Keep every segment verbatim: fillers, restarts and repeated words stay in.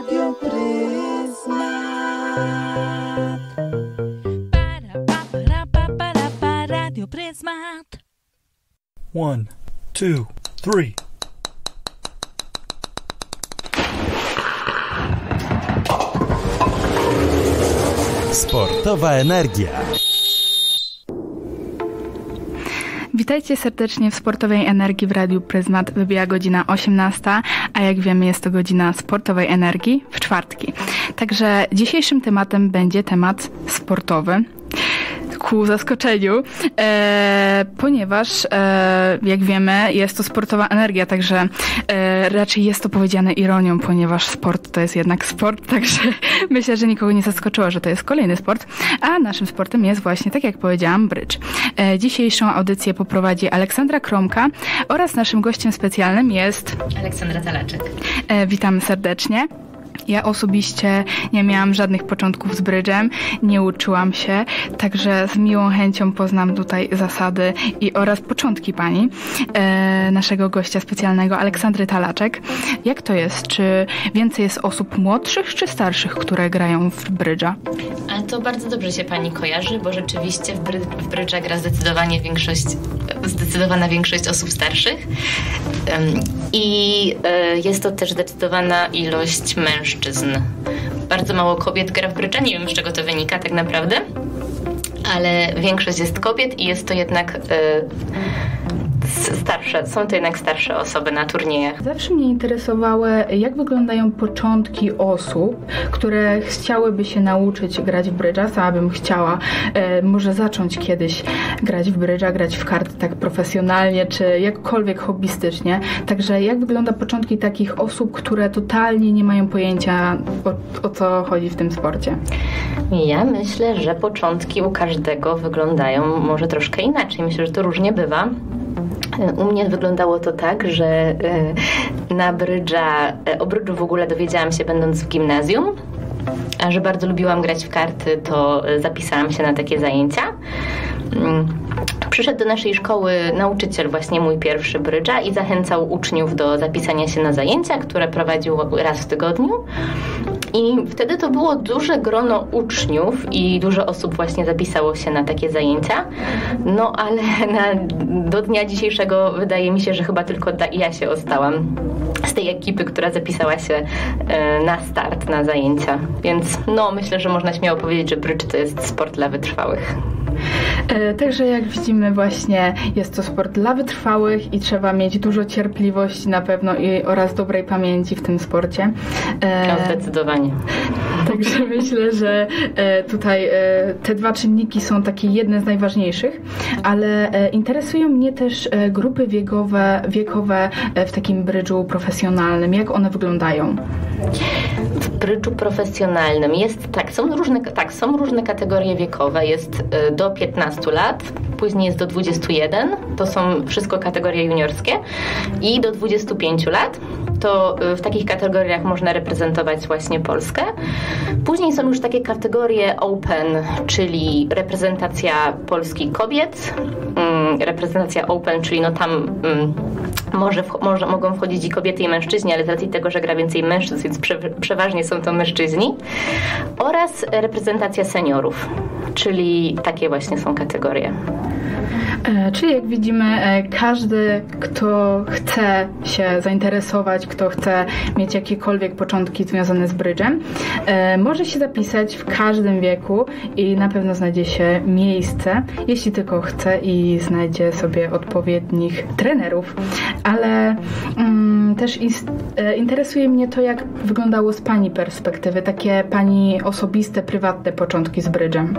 Radio Pryzmat. Para, pa, para, pa, para, pa, Radio Pryzmat. One, two, three. Sportowa energia. Witajcie serdecznie w Sportowej Energii w Radiu Pryzmat. Wybija godzina osiemnasta, a jak wiemy jest to godzina Sportowej Energii w czwartki. Także dzisiejszym tematem będzie temat sportowy. Ku zaskoczeniu, e, ponieważ e, jak wiemy jest to sportowa energia, także e, raczej jest to powiedziane ironią, ponieważ sport to jest jednak sport, także myślę, że nikogo nie zaskoczyło, że to jest kolejny sport, a naszym sportem jest właśnie, tak jak powiedziałam, brydż. E, dzisiejszą audycję poprowadzi Aleksandra Kromka oraz naszym gościem specjalnym jest Aleksandra Talaczek. E, witamy serdecznie. Ja osobiście nie miałam żadnych początków z brydżem, nie uczyłam się, także z miłą chęcią poznam tutaj zasady i oraz początki pani, e, naszego gościa specjalnego, Aleksandry Talaczek. Jak to jest? Czy więcej jest osób młodszych czy starszych, które grają w brydża? Ale to bardzo dobrze się pani kojarzy, bo rzeczywiście w, bry, w brydża gra zdecydowanie większość, zdecydowana większość osób starszych um, i y, jest to też zdecydowana ilość mężczyzn. Bardzo mało kobiet gra w brydża, nie wiem z czego to wynika tak naprawdę, ale większość jest kobiet i jest to jednak y, starsze, są to jednak starsze osoby na turniejach. Zawsze mnie interesowały, jak wyglądają początki osób, które chciałyby się nauczyć grać w brydża. Sama bym chciała e, może zacząć kiedyś grać w brydża, grać w karty tak profesjonalnie, czy jakkolwiek hobbystycznie. Także jak wygląda początki takich osób, które totalnie nie mają pojęcia o, o co chodzi w tym sporcie? Ja myślę, że początki u każdego wyglądają może troszkę inaczej. Myślę, że to różnie bywa. U mnie wyglądało to tak, że na brydża, o brydżu w ogóle dowiedziałam się będąc w gimnazjum, a że bardzo lubiłam grać w karty, to zapisałam się na takie zajęcia. Przyszedł do naszej szkoły nauczyciel, właśnie mój pierwszy brydża, i zachęcał uczniów do zapisania się na zajęcia, które prowadził raz w tygodniu. I wtedy to było duże grono uczniów i dużo osób właśnie zapisało się na takie zajęcia. No ale na, do dnia dzisiejszego wydaje mi się, że chyba tylko ja się ostałam z tej ekipy, która zapisała się na start, na zajęcia. Więc no myślę, że można śmiało powiedzieć, że brydż to jest sport dla wytrwałych. E, także jak widzimy właśnie jest to sport dla wytrwałych i trzeba mieć dużo cierpliwości na pewno i oraz dobrej pamięci w tym sporcie. E, no, zdecydowanie. Także myślę, że e, tutaj e, te dwa czynniki są takie jedne z najważniejszych, ale e, interesują mnie też e, grupy wiekowe, wiekowe e, w takim brydżu profesjonalnym. Jak one wyglądają? W brydżu profesjonalnym jest tak, są różne, tak, są różne kategorie wiekowe. Jest do piętnastu lat, później jest do dwudziestu jeden, to są wszystko kategorie juniorskie, i do dwudziestu pięciu lat. To w takich kategoriach można reprezentować właśnie Polskę. Później są już takie kategorie open, czyli reprezentacja Polski kobiet, reprezentacja open, czyli no tam może, może mogą wchodzić i kobiety, i mężczyźni, ale z racji tego, że gra więcej mężczyzn, więc prze, przeważnie są to mężczyźni, oraz reprezentacja seniorów, czyli takie właśnie są kategorie. E, czyli jak widzimy, e, każdy, kto chce się zainteresować, kto chce mieć jakiekolwiek początki związane z brydżem, e, może się zapisać w każdym wieku i na pewno znajdzie się miejsce, jeśli tylko chce i znajdzie sobie odpowiednich trenerów. Ale mm, też ist, e, interesuje mnie to, jak wyglądało z pani perspektywy, takie pani osobiste, prywatne początki z brydżem.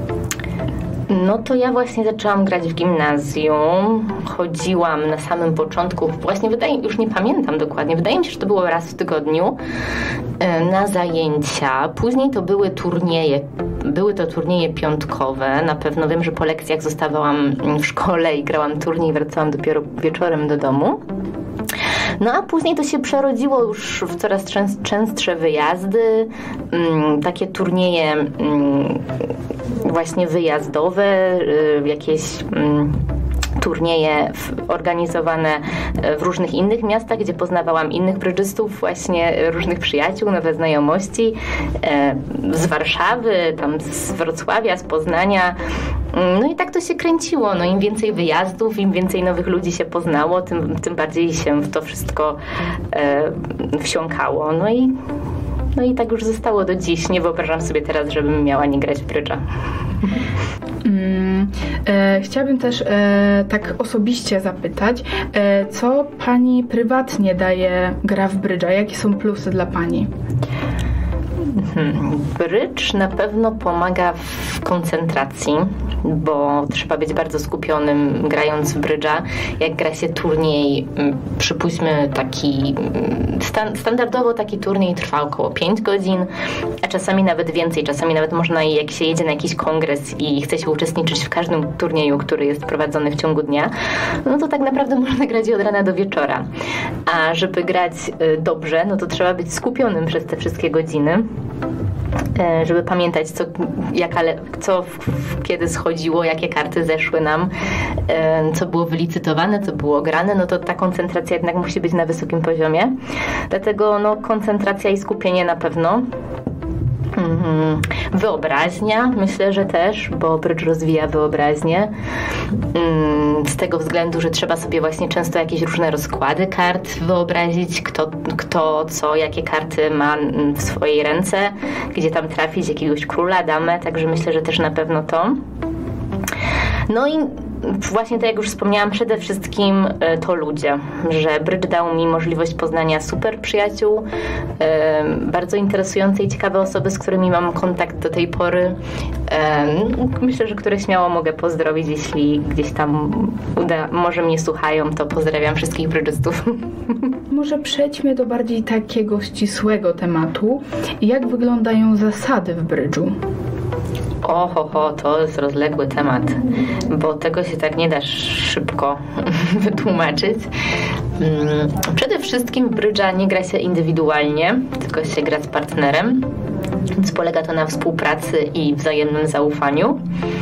No to ja właśnie zaczęłam grać w gimnazjum, chodziłam na samym początku, właśnie wydaje, już nie pamiętam dokładnie, wydaje mi się, że to było raz w tygodniu na zajęcia. Później to były turnieje, były to turnieje piątkowe, na pewno wiem, że po lekcjach zostawałam w szkole i grałam turniej i wracałam dopiero wieczorem do domu. No a później to się przerodziło już w coraz częstsze wyjazdy, takie turnieje właśnie wyjazdowe, jakieś turnieje organizowane w różnych innych miastach, gdzie poznawałam innych brydżystów, właśnie różnych przyjaciół, nowe znajomości z Warszawy, tam z Wrocławia, z Poznania. No i tak to się kręciło. No im więcej wyjazdów, im więcej nowych ludzi się poznało, tym, tym bardziej się w to wszystko e, wsiąkało. No i, no i tak już zostało do dziś. Nie wyobrażam sobie teraz, żebym miała nie grać w brydża. Mm, e, chciałabym też e, tak osobiście zapytać, e, co pani prywatnie daje gra w brydża? Jakie są plusy dla pani? Hmm. Brydż na pewno pomaga w koncentracji, bo trzeba być bardzo skupionym grając w brydża. Jak gra się turniej, przypuśćmy taki stan- standardowo taki turniej trwa około pięć godzin, a czasami nawet więcej, czasami nawet można, jak się jedzie na jakiś kongres i chce się uczestniczyć w każdym turnieju, który jest prowadzony w ciągu dnia, no to tak naprawdę można grać od rana do wieczora. A żeby grać dobrze, no to trzeba być skupionym przez te wszystkie godziny, żeby pamiętać, co, jaka, co w, w, kiedy schodziło, jakie karty zeszły nam, co było wylicytowane, co było grane, no to ta koncentracja jednak musi być na wysokim poziomie. Dlatego no, koncentracja i skupienie na pewno. Wyobraźnia, myślę, że też, bo brydż rozwija wyobraźnię. Z tego względu, że trzeba sobie właśnie często jakieś różne rozkłady kart wyobrazić, kto, kto co, jakie karty ma w swojej ręce, gdzie tam trafić, jakiegoś króla, damę, także myślę, że też na pewno to. No i właśnie tak jak już wspomniałam, przede wszystkim to ludzie, że brydż dał mi możliwość poznania super przyjaciół, bardzo interesujące i ciekawe osoby, z którymi mam kontakt do tej pory. Myślę, że które śmiało mogę pozdrowić, jeśli gdzieś tam uda, może mnie słuchają, to pozdrawiam wszystkich brydżystów. Może przejdźmy do bardziej takiego ścisłego tematu. Jak wyglądają zasady w brydżu? Oho, ho, to jest rozległy temat, bo tego się tak nie da szybko wytłumaczyć. Przede wszystkim w brydża nie gra się indywidualnie, tylko się gra z partnerem, więc polega to na współpracy i wzajemnym zaufaniu.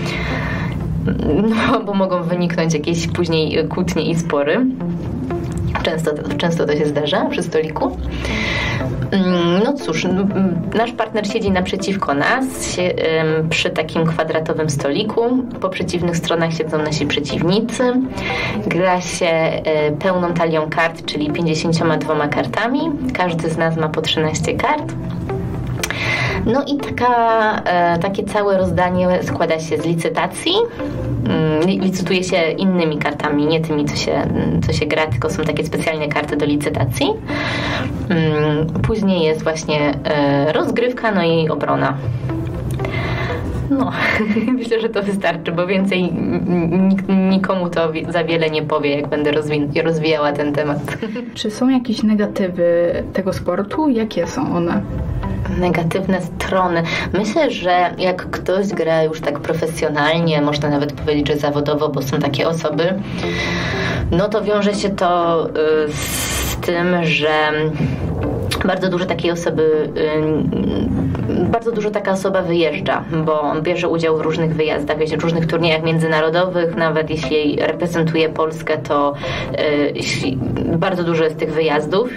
No, bo mogą wyniknąć jakieś później kłótnie i spory. Często, często to się zdarza przy stoliku. No cóż, nasz partner siedzi naprzeciwko nas się, ym, przy takim kwadratowym stoliku. Po przeciwnych stronach siedzą nasi przeciwnicy. Gra się y, pełną talią kart, czyli pięćdziesięcioma dwoma kartami. Każdy z nas ma po trzynaście kart. No i taka, e, takie całe rozdanie składa się z licytacji. Licytuje się innymi kartami, nie tymi, co się, co się gra, tylko są takie specjalne karty do licytacji. Później jest właśnie e, rozgrywka, no i obrona. No, myślę, że to wystarczy, bo więcej nikomu to za wiele nie powie, jak będę rozwi- rozwijała ten temat. Czy są jakieś negatywy tego sportu? Jakie są one? Negatywne strony. Myślę, że jak ktoś gra już tak profesjonalnie, można nawet powiedzieć, że zawodowo, bo są takie osoby, no to wiąże się to z tym, że bardzo dużo takiej osoby, bardzo dużo taka osoba wyjeżdża, bo on bierze udział w różnych wyjazdach, w różnych turniejach międzynarodowych, nawet jeśli reprezentuje Polskę, to bardzo dużo jest tych wyjazdów.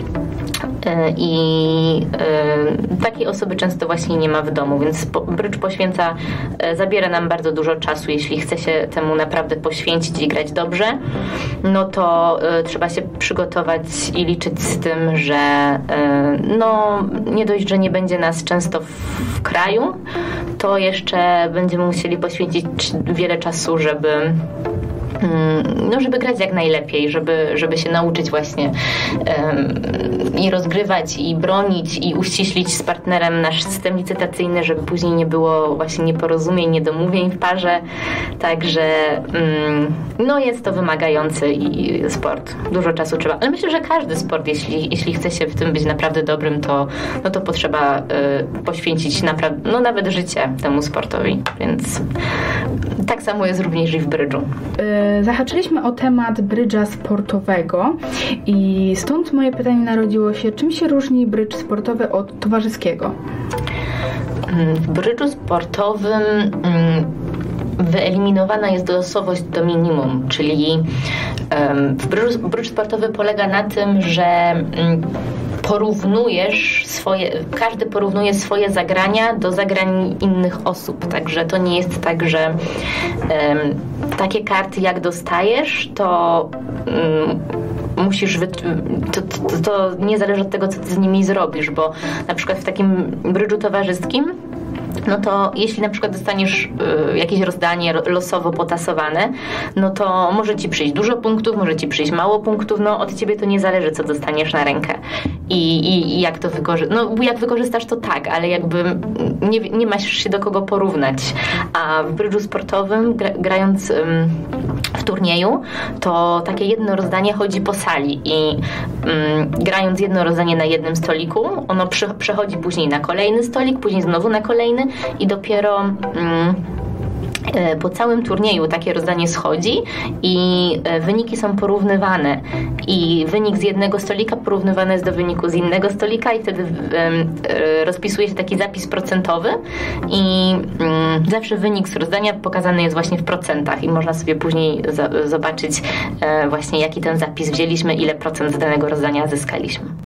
I y, takiej osoby często właśnie nie ma w domu, więc po, brydż poświęca, y, zabiera nam bardzo dużo czasu. Jeśli chce się temu naprawdę poświęcić i grać dobrze, no to y, trzeba się przygotować i liczyć z tym, że y, no, nie dość, że nie będzie nas często w, w kraju, to jeszcze będziemy musieli poświęcić wiele czasu, żeby no, żeby grać jak najlepiej, żeby, żeby się nauczyć właśnie um, i rozgrywać, i bronić, i uściślić z partnerem nasz system licytacyjny, żeby później nie było właśnie nieporozumień, niedomówień w parze. Także um, no, jest to wymagający i sport. Dużo czasu trzeba. Ale myślę, że każdy sport, jeśli, jeśli chce się w tym być naprawdę dobrym, to, no to potrzeba y, poświęcić naprawdę, no nawet życie temu sportowi. Więc tak samo jest również i w brydżu. Zahaczyliśmy o temat brydża sportowego i stąd moje pytanie narodziło się, czym się różni brydż sportowy od towarzyskiego? W brydżu sportowym wyeliminowana jest losowość do minimum, czyli brycz, brycz sportowy polega na tym, że porównujesz swoje, każdy porównuje swoje zagrania do zagrań innych osób, także to nie jest tak, że um, takie karty jak dostajesz, to um, musisz, wy... to, to, to nie zależy od tego, co ty z nimi zrobisz, bo na przykład w takim brydżu towarzyskim, no to jeśli na przykład dostaniesz y, jakieś rozdanie losowo potasowane, no to może ci przyjść dużo punktów, może ci przyjść mało punktów, no od ciebie to nie zależy, co dostaniesz na rękę i, i, i jak to wykorzystasz. No jak wykorzystasz, to tak, ale jakby nie, nie masz się do kogo porównać. A w brydżu sportowym, gra, grając ym, w turnieju, to takie jedno rozdanie chodzi po sali i ym, grając jedno rozdanie na jednym stoliku, ono przy, przechodzi później na kolejny stolik, później znowu na kolejny i dopiero mm, po całym turnieju takie rozdanie schodzi i wyniki są porównywane i wynik z jednego stolika porównywany jest do wyniku z innego stolika i wtedy rozpisuje się taki zapis procentowy i zawsze wynik z rozdania pokazany jest właśnie w procentach i można sobie później zobaczyć właśnie jaki ten zapis wzięliśmy, ile procent z danego rozdania zyskaliśmy.